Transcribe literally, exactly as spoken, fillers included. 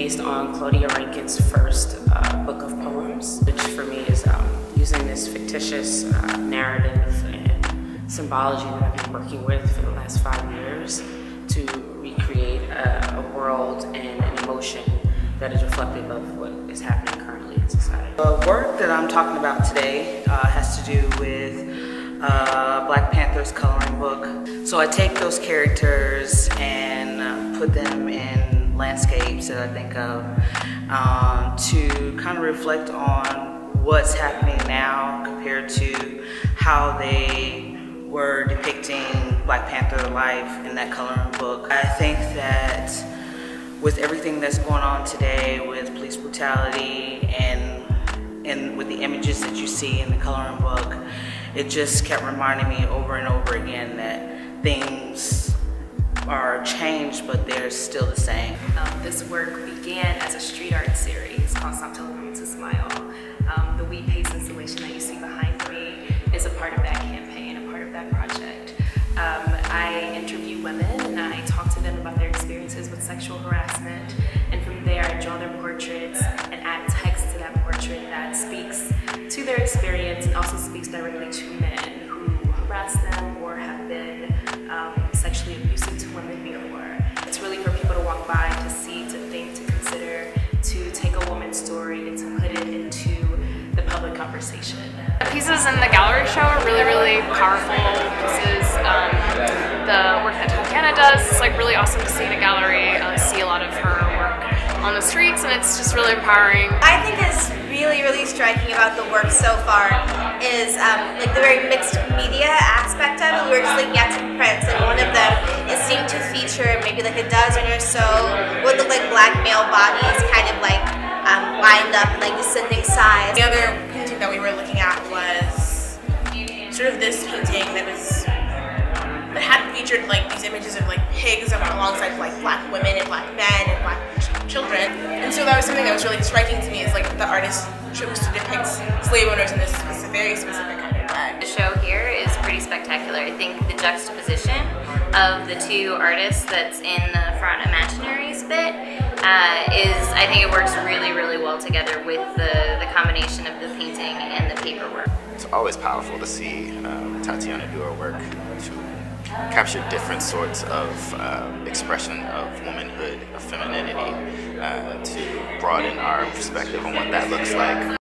based on Claudia Rankine's first uh, book of poems, which for me is um, using this fictitious uh, narrative and symbology that I've been working with for the last five years to recreate a, a world and an emotion that is reflective of what is happening currently in society. The work that I'm talking about today uh, has to do with uh, Black Panther's Coloring Book. So I take those characters and uh, put them in landscapes that I think of um, to kind of reflect on what's happening now compared to how they were depicting Black Panther life in that coloring book. I think that with everything that's going on today with police brutality and and with the images that you see in the coloring book, it just kept reminding me over and over again that things are changed, but they're still the same. Um, this work began as a street art series called Stop Telling Women to Smile. Um, the wheat paste installation that you see behind me is a part of that campaign, a part of that project. Um, I interview women and I talk to them about their experiences with sexual harassment, and from there I draw their portraits and add text to that portrait that speaks to their experience and also speaks directly to men who harass them or have been um, sexually abusive to women before. It's really for people to walk by, to see, to think, to consider, to take a woman's story and to put it into the public conversation. The pieces in the gallery show are really, really powerful pieces. Um, the work that Tatyana does is like really awesome to see in a gallery. I see a lot of her work on the streets, and it's just really empowering. I think is really, really striking about the work so far is um, like the very mixed media aspect of it. We were just looking at some prints, and one of them it seemed to feature maybe like a dozen or so what looked like black male bodies, kind of like um, lined up in like descending size. The other painting that we were looking at was sort of this painting that was that had featured like these images of like pigs alongside like black women and black men and black ch children. And so that was something that was really striking to me, is like the artist chose to depict slave owners in this specific, very specific kind of way. The show here is pretty spectacular. I think the juxtaposition of the two artists that's in the Fraught Imaginaries bit uh, is, I think it works really, really well together with the, the combination of the painting and the paperwork. It's always powerful to see um, Tatyana do her work to capture different sorts of uh, expression of womanhood, of femininity, uh, to broaden our perspective on what that looks like.